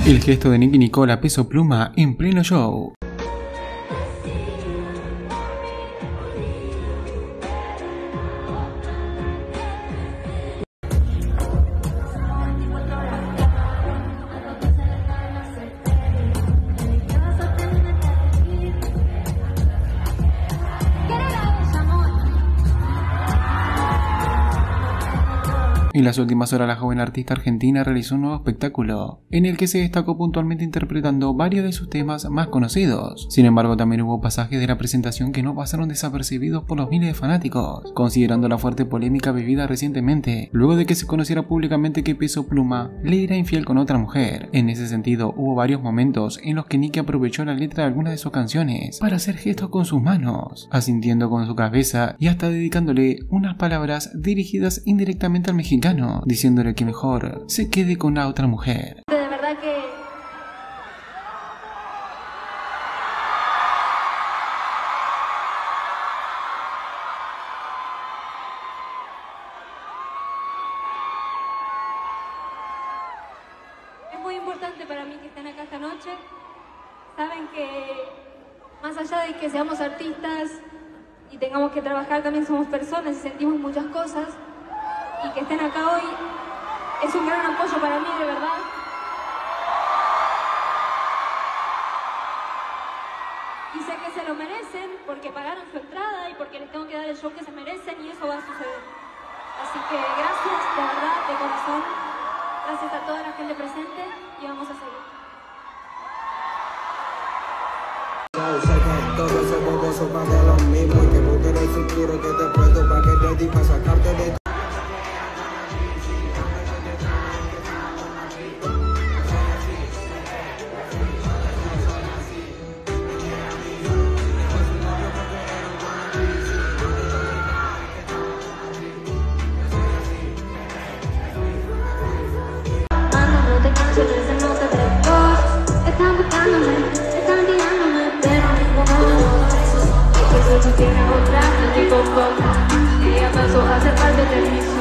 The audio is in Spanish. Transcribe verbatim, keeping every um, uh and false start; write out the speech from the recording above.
El gesto de Nicki Nicole a Peso Pluma en pleno show. En las últimas horas la joven artista argentina realizó un nuevo espectáculo, en el que se destacó puntualmente interpretando varios de sus temas más conocidos. Sin embargo, también hubo pasajes de la presentación que no pasaron desapercibidos por los miles de fanáticos, considerando la fuerte polémica vivida recientemente, luego de que se conociera públicamente que Peso Pluma le era infiel con otra mujer. En ese sentido, hubo varios momentos en los que Nicki aprovechó la letra de algunas de sus canciones para hacer gestos con sus manos, asintiendo con su cabeza y hasta dedicándole unas palabras dirigidas indirectamente al mexicano, diciéndole que mejor se quede con la otra mujer. De verdad que es muy importante para mí que estén acá esta noche. Saben que más allá de que seamos artistas y tengamos que trabajar, también somos personas y sentimos muchas cosas. Y que estén acá hoy es un gran apoyo para mí, de verdad. Y sé que se lo merecen porque pagaron su entrada y porque les tengo que dar el show que se merecen y eso va a suceder. Así que gracias, de verdad, de corazón. Gracias a toda la gente presente y vamos a seguir. Sé que todos somos gozos más de lo mismo y que busquen el futuro que te puedo para que te di para sacarte de Están buscándome, están tirándome, pero ninguno. Porque tú no tienes otra, no digo poco. Ella pasó a ser parte de mi